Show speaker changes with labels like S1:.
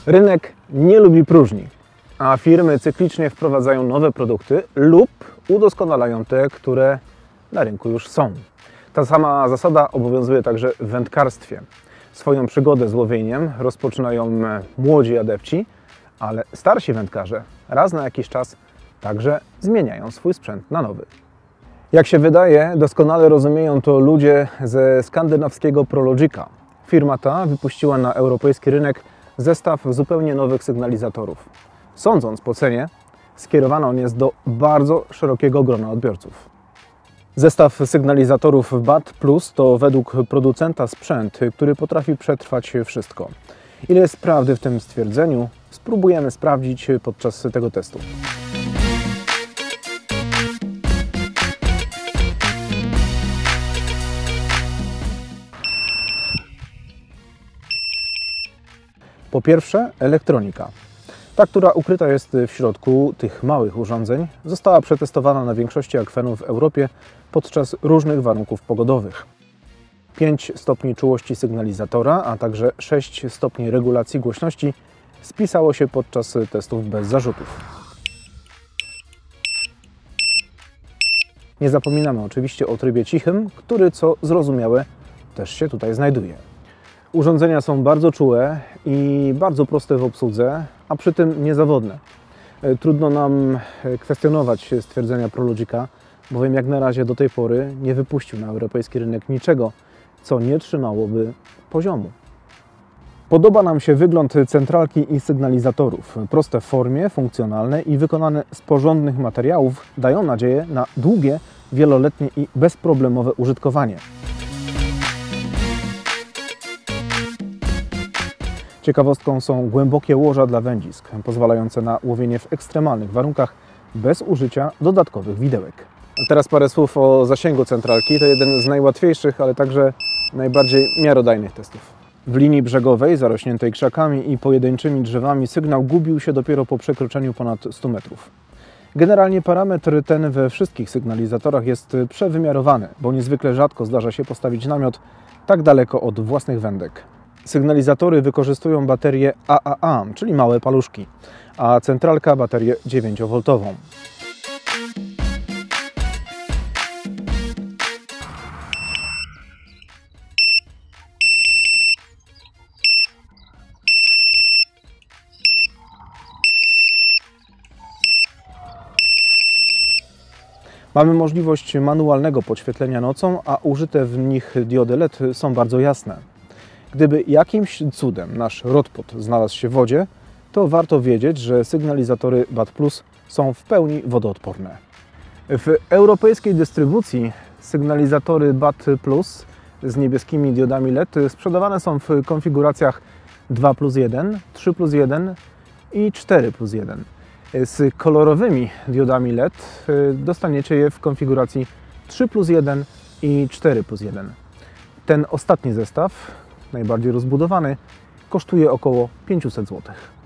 S1: Rynek nie lubi próżni, a firmy cyklicznie wprowadzają nowe produkty lub udoskonalają te, które na rynku już są. Ta sama zasada obowiązuje także w wędkarstwie. Swoją przygodę z łowieniem rozpoczynają młodzi adepci, ale starsi wędkarze raz na jakiś czas także zmieniają swój sprzęt na nowy. Jak się wydaje, doskonale rozumieją to ludzie ze skandynawskiego Prologica. Firma ta wypuściła na europejski rynek zestaw zupełnie nowych sygnalizatorów. Sądząc po cenie, skierowany on jest do bardzo szerokiego grona odbiorców. Zestaw sygnalizatorów BAT Plus to według producenta sprzęt, który potrafi przetrwać wszystko. Ile jest prawdy w tym stwierdzeniu, spróbujemy sprawdzić podczas tego testu. Po pierwsze, elektronika. Ta, która ukryta jest w środku tych małych urządzeń, została przetestowana na większości akwenów w Europie podczas różnych warunków pogodowych. 5 stopni czułości sygnalizatora, a także 6 stopni regulacji głośności spisało się podczas testów bez zarzutów. Nie zapominamy oczywiście o trybie cichym, który, co zrozumiałe, też się tutaj znajduje. Urządzenia są bardzo czułe i bardzo proste w obsłudze, a przy tym niezawodne. Trudno nam kwestionować stwierdzenia Prologica, bowiem jak na razie do tej pory nie wypuścił na europejski rynek niczego, co nie trzymałoby poziomu. Podoba nam się wygląd centralki i sygnalizatorów. Proste w formie, funkcjonalne i wykonane z porządnych materiałów dają nadzieję na długie, wieloletnie i bezproblemowe użytkowanie. Ciekawostką są głębokie łoża dla wędzisk, pozwalające na łowienie w ekstremalnych warunkach bez użycia dodatkowych widełek. A teraz parę słów o zasięgu centralki. To jeden z najłatwiejszych, ale także najbardziej miarodajnych testów. W linii brzegowej, zarośniętej krzakami i pojedynczymi drzewami, sygnał gubił się dopiero po przekroczeniu ponad 100 metrów. Generalnie parametr ten we wszystkich sygnalizatorach jest przewymiarowany, bo niezwykle rzadko zdarza się postawić namiot tak daleko od własnych wędek. Sygnalizatory wykorzystują baterię AAA, czyli małe paluszki, a centralka baterię 9V. Mamy możliwość manualnego podświetlenia nocą, a użyte w nich diody LED są bardzo jasne. Gdyby jakimś cudem nasz rodpot znalazł się w wodzie, to warto wiedzieć, że sygnalizatory BAT Plus są w pełni wodoodporne. W europejskiej dystrybucji sygnalizatory BAT Plus z niebieskimi diodami LED sprzedawane są w konfiguracjach 2+1, 3+1 i 4+1. Z kolorowymi diodami LED dostaniecie je w konfiguracji 3+1 i 4+1. Ten ostatni zestaw, najbardziej rozbudowany, kosztuje około 500 zł.